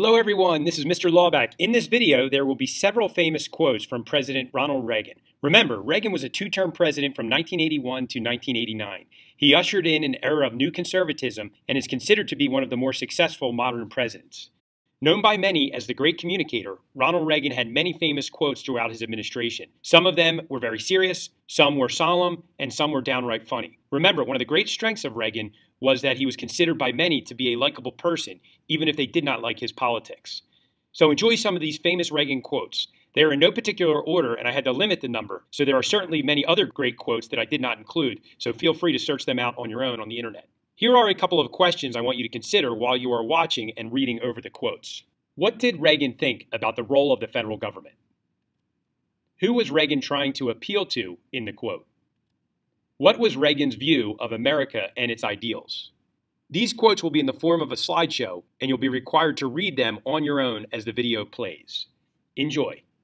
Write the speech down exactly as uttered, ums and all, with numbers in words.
Hello everyone, this is Mister Lawback. In this video, there will be several famous quotes from President Ronald Reagan. Remember, Reagan was a two-term president from nineteen eighty-one to nineteen eighty-nine. He ushered in an era of new conservatism and is considered to be one of the more successful modern presidents. Known by many as the great communicator, Ronald Reagan had many famous quotes throughout his administration. Some of them were very serious, some were solemn, and some were downright funny. Remember, one of the great strengths of Reagan was that he was considered by many to be a likable person, even if they did not like his politics. So enjoy some of these famous Reagan quotes. They are in no particular order, and I had to limit the number, so there are certainly many other great quotes that I did not include, so feel free to search them out on your own on the internet. Here are a couple of questions I want you to consider while you are watching and reading over the quotes. What did Reagan think about the role of the federal government? Who was Reagan trying to appeal to in the quote? What was Reagan's view of America and its ideals? These quotes will be in the form of a slideshow, and you'll be required to read them on your own as the video plays. Enjoy.